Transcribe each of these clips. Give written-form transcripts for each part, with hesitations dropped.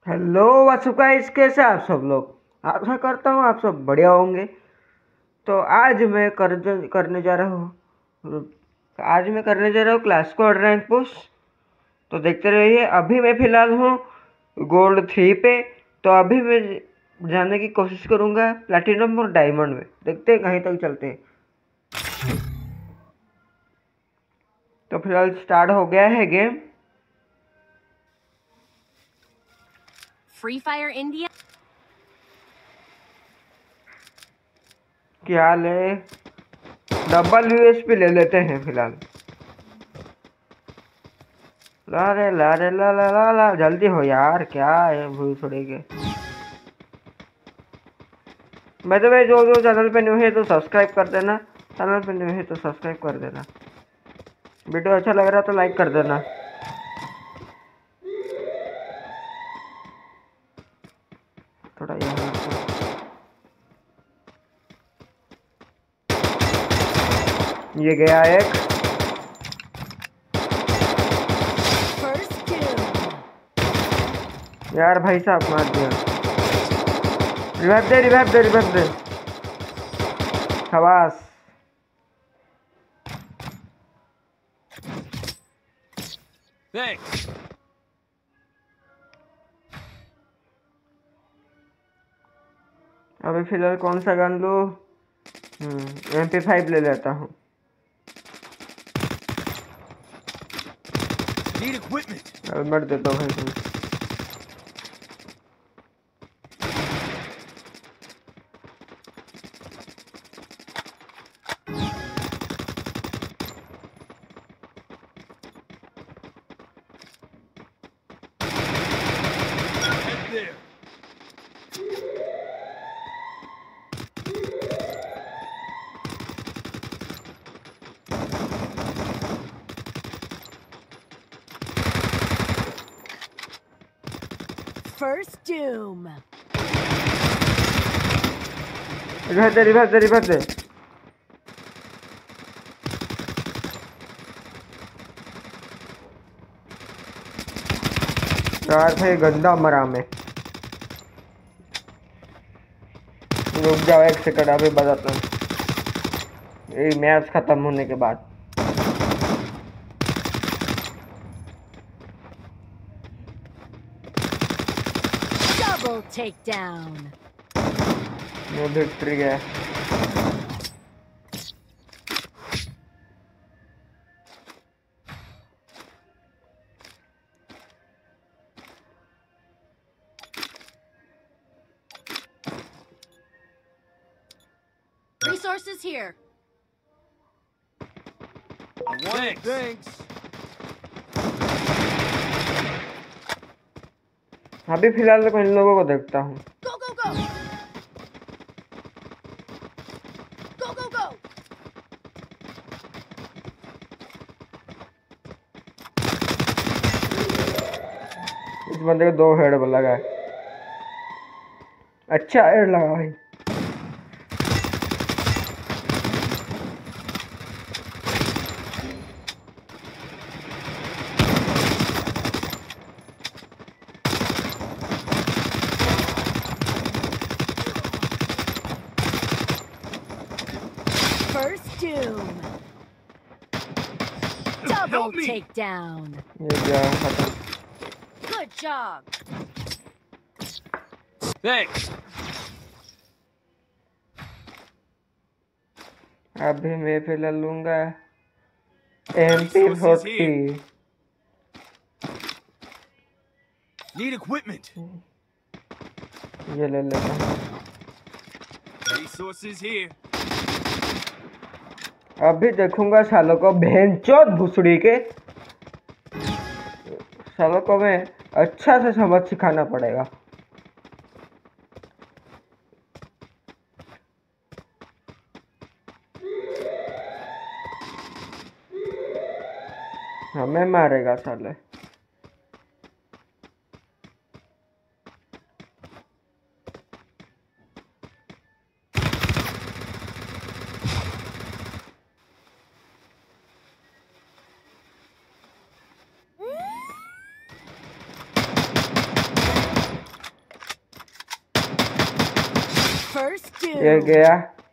Hello what's up guys, कैसे आप सब लोग। आशा करता हूँ आप सब बढ़िया होंगे। तो आज मैं करने जा रहा हूँ क्लास स्क्वाड रैंक पुश। तो देखते रहिए। अभी मैं फ़िलहाल हूँ गोल्ड 3 पे। तो अभी मैं जाने की कोशिश करूँगा प्लैटिनम और डायमंड में। देखते हैं कहीं तक चलते हैं। तो फिलहाल स्टार्ट हो गया है गेम। फ्री फायर इंडिया क्या ले, डबल यूएसपी ले लेते हैं फिलहाल। ला रे ला रे ला ला ला ला, जल्दी हो यार, क्या है भूल छोड़ेंगे। मैं तो भाई जो चैनल पे न्यू है तो सब्सक्राइब कर देना। चैनल पे न्यू है तो सब्सक्राइब कर देना। वीडियो अच्छा लग रहा तो लाइक कर देना। थोड़ा यहाँ ये गया एक। यार भाई साहब मार दिया। रिवाइव दे रिवाइव दे रिवाइव दे। शाबाश। अभी फिलहाल कौन सा गन लूँ? MP5 ले लेता हूँ। हेलमेट दे दो भाई तुम। First doom. रिवाइव दे रिवाइव दे रिवाइव दे। यार भाई गंदा मरा मैं। रुक जाओ एक सेकंड, अभी बताता हूँ ये मैच खत्म होने के बाद। Double takedown. वो विक्ट्री है। Resources here. Thanks. अभी फिलहाल तो इन लोगों को देखता हूँ। Go go go. Go go go. इस बंदे को 2 हेड लगा है। अच्छा हेड लगा भाई। First doom. Double takedown. ये क्या खत्म। Good job. Thanks. अभी मैं फिलहाल लूंगा MP40। Need equipment. ये ले लेता हूँ। Resources here. अभी देखूंगा सालों को भेंचोद भुसड़ी के। सालों को मैं अच्छा से सबक सिखाना पड़ेगा। हमें मारेगा साले। First ये doom. गया।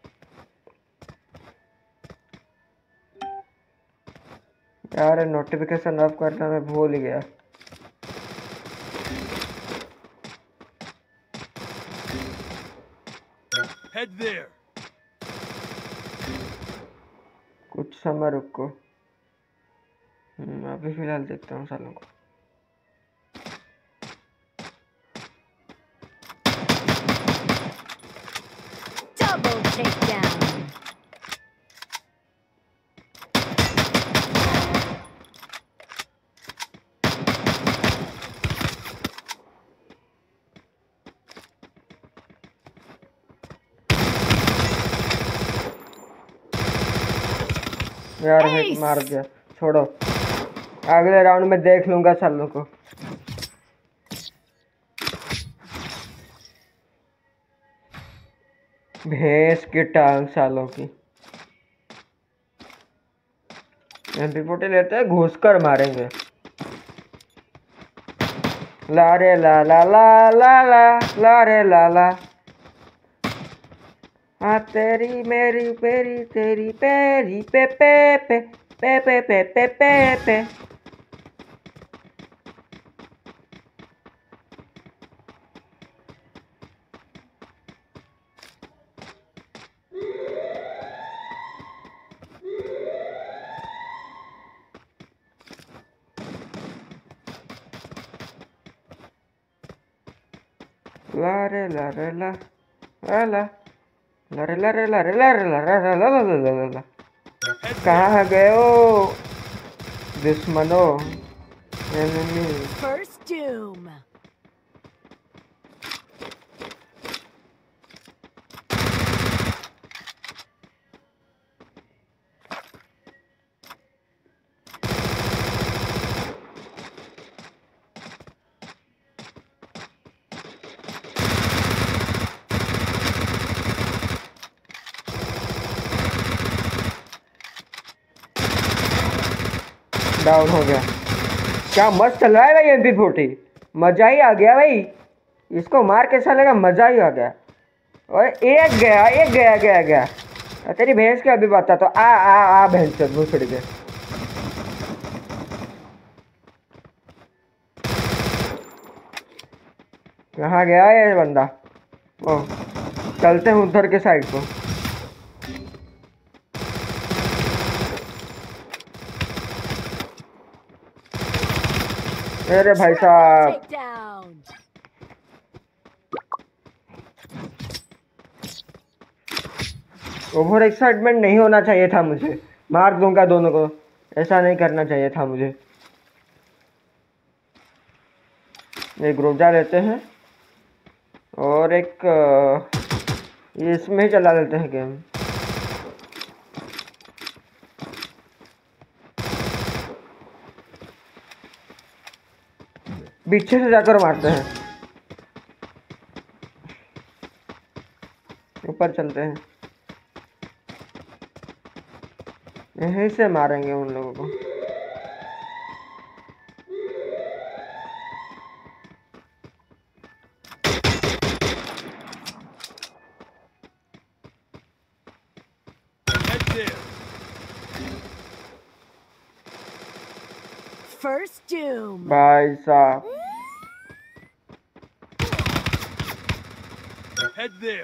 यार नोटिफिकेशन ऑफ करना मैं भूल ही गया। Head there. कुछ समय रुको। अभी फिलहाल देखता हूँ सालों को। Double takedown. यार हेड मार दिया, छोड़ो, अगले राउंड में देख लूंगा सालों को। भैंस की टांग सालों की। MP40 लेते हैं, घुस कर मारेंगे। ला रे ला ला ला ला ला ला रे ला ला। हाँ तेरी मेरी पेरी तेरी पेरी पे पे पे पे पे पे पे पे पे। ला रे ला रे ला ला ला ला रे ला रे ला रे ला रे ला ला ला ला ला ला ला ला। कहाँ गए हो दुश्मनों? एनिमी। First doom. डाउन हो गया। क्या मस्त चल रहा है भाई MP40, मजा ही आ गया भाई। इसको मार के साले का मजा ही आ गया। और एक गया एक गया गया गया। तेरी भैंस की अभी बता तो आ आ आ भैंस से घुसड़ के। कहाँ गया ये बंदा? ओ चलते हैं उधर के साइड को। अरे भाई साहब, Takedown. ओवर एक्साइटमेंट नहीं होना चाहिए था मुझे। मार दूंगा दोनों को, ऐसा नहीं करना चाहिए था मुझे। एक ग्रोजा लेते हैं और एक ये इसमें ही चला लेते हैं गेम। पीछे से जाकर मारते हैं। ऊपर चलते हैं, यहीं से मारेंगे उन लोगों को। Head there. First doom. भाई साहब, Head there.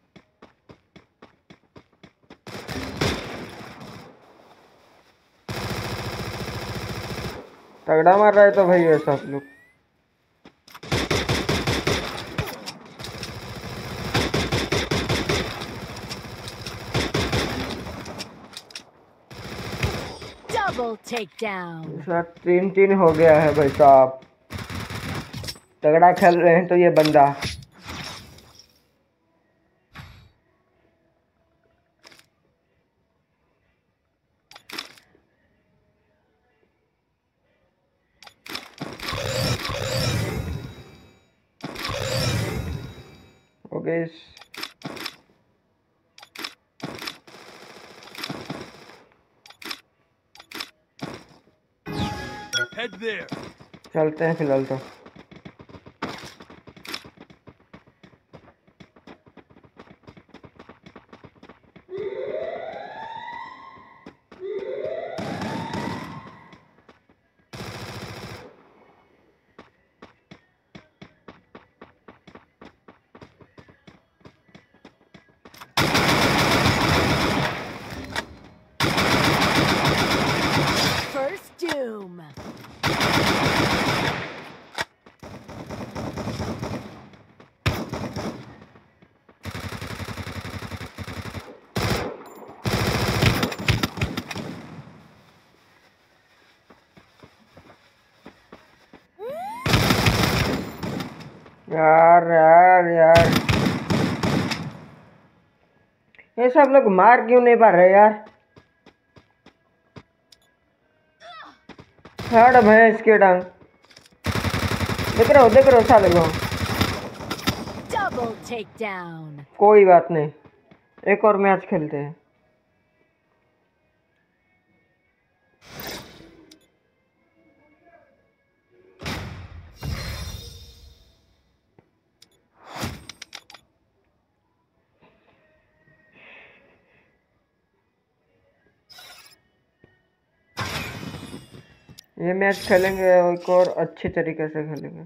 तगड़ा मार रहा है तो भाई ये सब लोग। Double takedown. इसका 3-3 हो गया है भाई साहब। तगड़ा खेल रहे हैं तो ये बंदा। Okay Head there. चलते हैं फिलहाल तो। यार यार यार, ये सब लोग मार क्यों नहीं पा रहे यार। हट भैंस की टांग। देख रहे हो साले को। Double takedown. कोई बात नहीं, एक और मैच खेलते हैं। ये मैच खेलेंगे एक और अच्छी तरीके से खेलेंगे।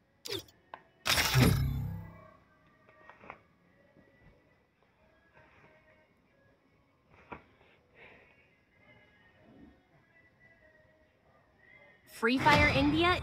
Free Fire India.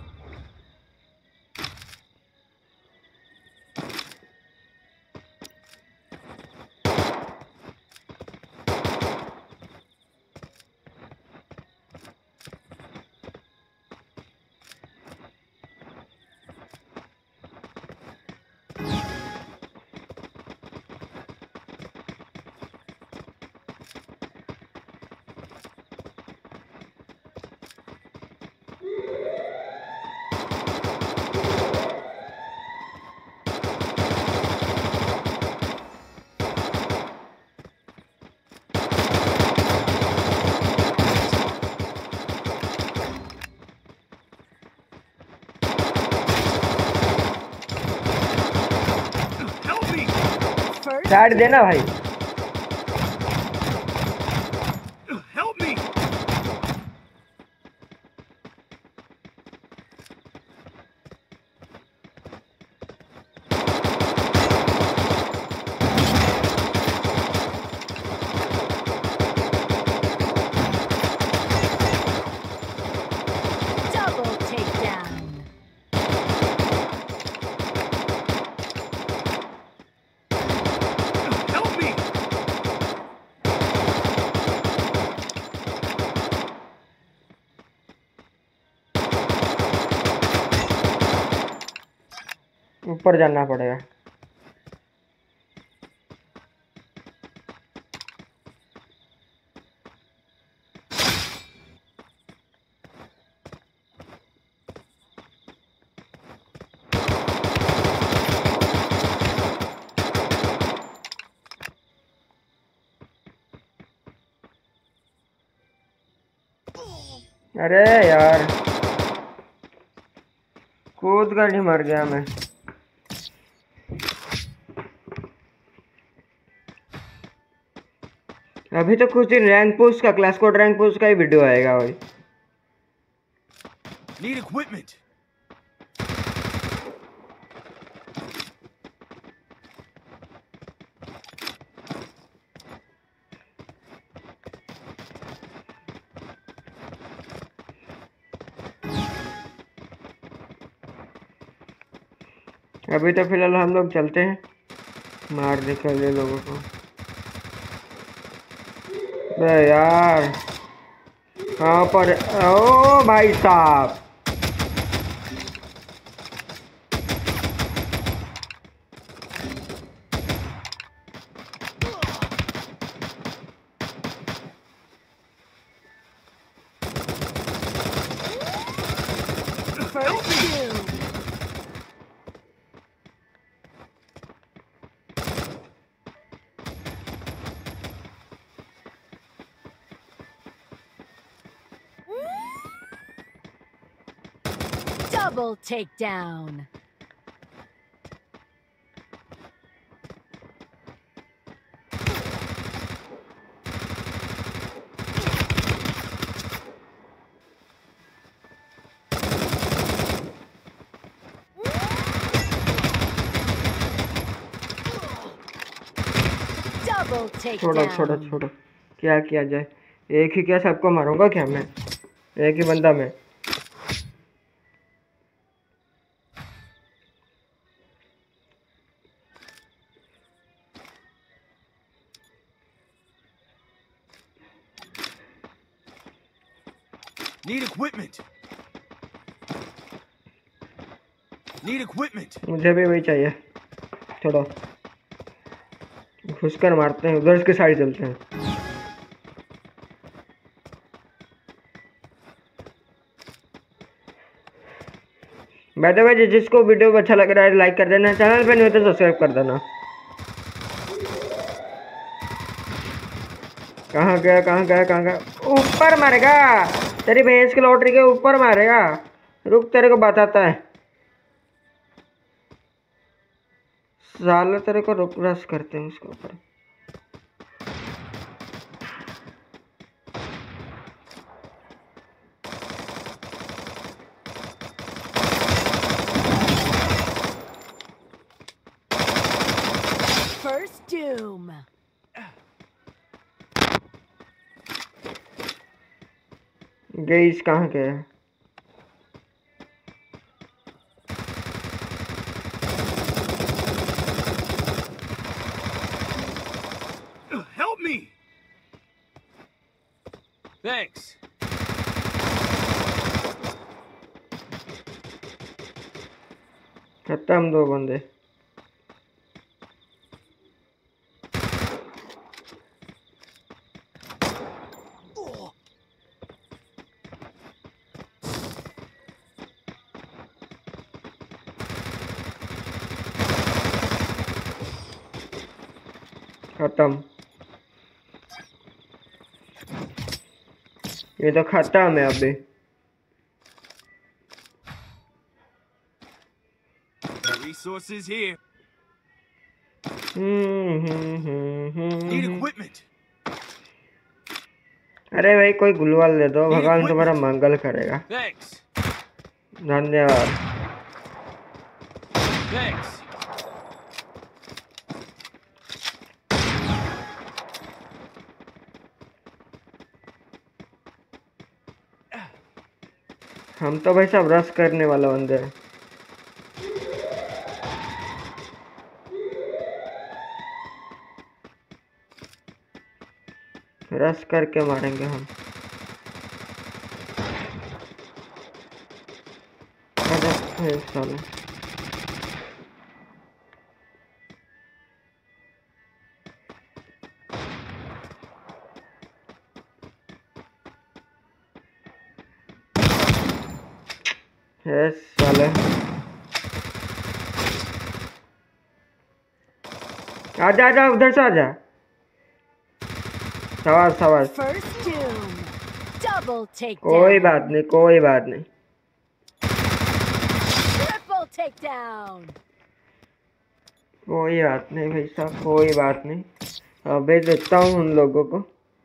Help me! First side देना भाई। Help me! double takedown. Help me! ऊपर जाना पड़ेगा। अरे यार, कूद कर ही मर गया मैं। अभी तो कुछ दिन रैंक पुश का, क्लास कोड रैंक पुश का ही वीडियो आएगा भाई। Need equipment. अभी तो फिलहाल हम लोग चलते हैं, मार निकल लोगों को। अरे यार, कहाँ पर? ओ भाई साहब, First two. Double takedown. Double छोड़ो छोड़ो takedown. छोड़ो, क्या किया जाए। एक ही क्या सबको मारूंगा क्या मैं? एक ही बंदा मैं। Need equipment. Need equipment. मुझे भी वही चाहिए। छोड़ो, घुसकर मारते हैं, उधर के साइड चलते हैं। बाय द वे, जिसको वीडियो अच्छा लग रहा है लाइक कर देना, चैनल पे नहीं हो तो सब्सक्राइब कर देना। कहाँ गया कहाँ गया कहाँ गया? ऊपर मारेगा, तेरी भैंस की लॉटरी के ऊपर मारेगा। रुक, तेरे को बताता है साले, तेरे को रुक, रश करते हैं उसके ऊपर। First doom. गईस कहाँ गया? Help me. Thanks. खत्म, 2 बंदे। खत्म, ये तो खत्म है अभी। Resources here. Need hmm. equipment. अरे भाई, कोई गुलवाल दे दो, भगवान तुम्हारा मंगल करेगा। Thanks. धन्यवाद। Thanks. हम तो भाई सब रस करने वाला बंदे हैं। रस करके मारेंगे हम। अरे साले, साले, आजा आजा, उधर से आजा। सवाल सवाल, First doom. Double takedown. कोई बात नहीं, कोई बात नहीं। Triple takedown. कोई बात नहीं भाई साहब, कोई बात नहीं। अबे देता हूँ उन लोगों को।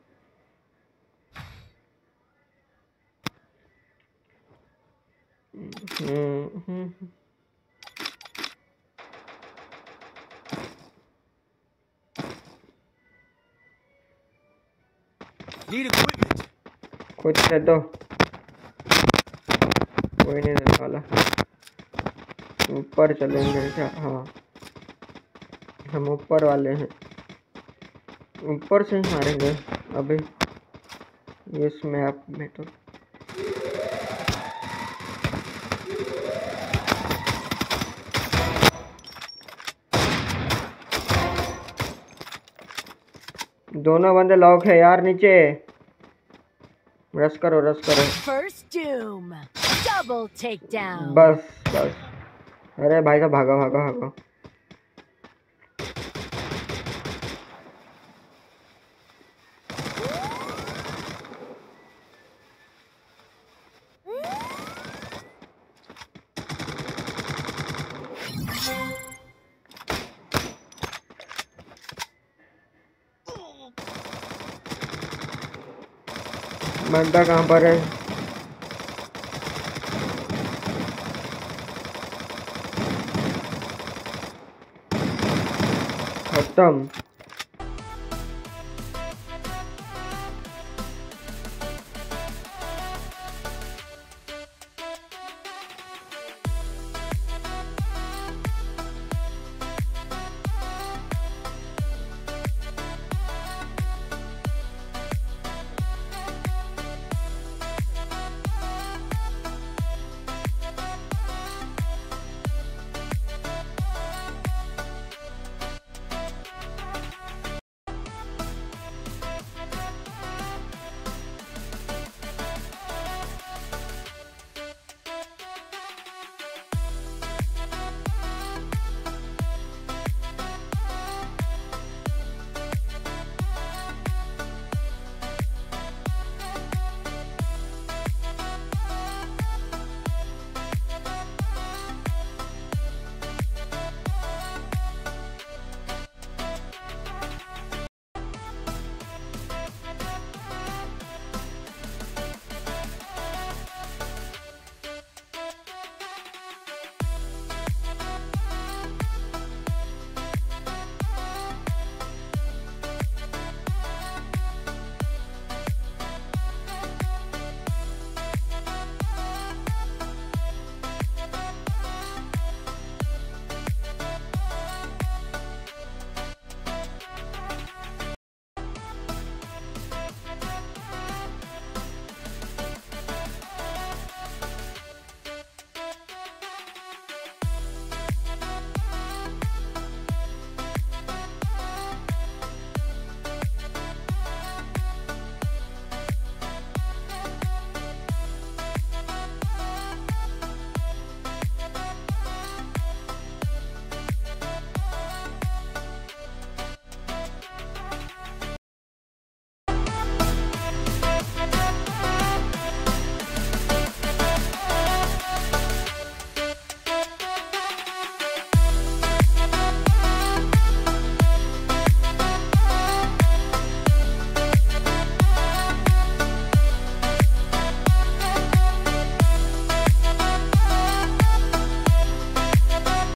Need equipment. कुछ दे दो, कोई नहीं देने वाला। ऊपर चलेंगे क्या? हाँ, हम ऊपर वाले हैं, ऊपर से ही मारेंगे अभी इस मैप में। तो दोनों बंदे लॉक है यार नीचे। रश करो, रश करो। First doom. Double takedown. बस बस, अरे भाई साहब, भागो भागो भागो। बंदा कहाँ पर है? खत्म।